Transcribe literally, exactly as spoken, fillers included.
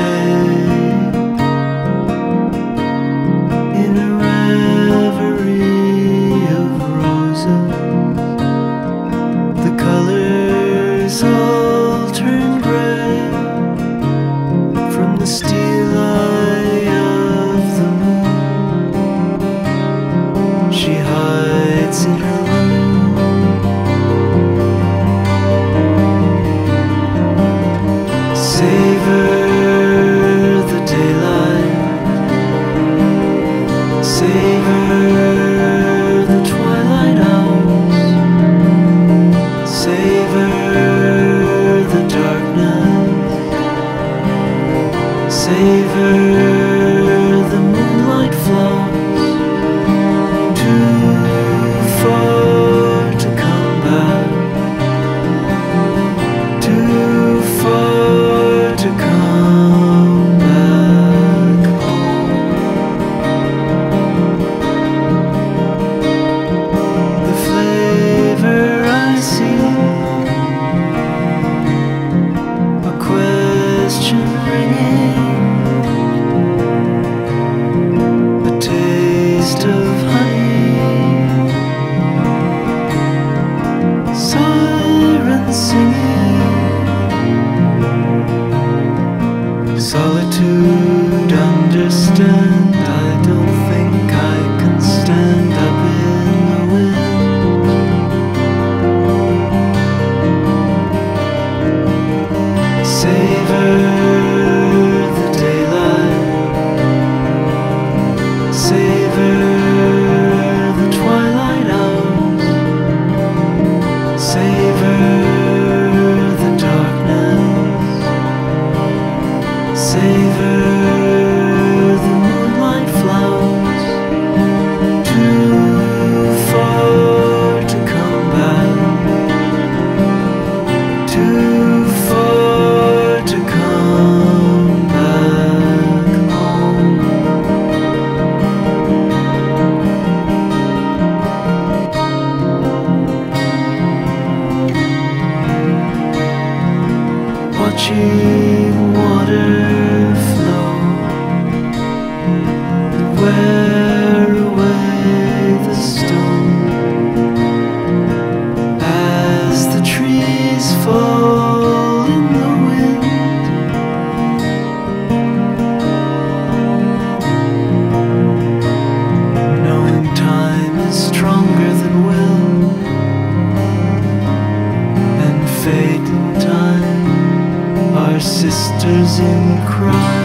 in a reverie of roses. The colors all turn gray from the steel eye of the moon. She hides in her savor the daylight, savor the twilight hours, savor the darkness, savor the moonlight flowers. Too far to come back, too far to come back home. The flavor I see, a question ringing, a taste of honey, sirens singing. Solitude, understand, I don't think I can stand up in the wind. Savor the daylight, savor the twilight hours, savor the darkness, savor the moonlight flowers. Too far to come back, too far to come back home. Watching water flow, wear away the stone as the trees fall in the wind. Knowing time is stronger than will, and fate and time are sisters in crime.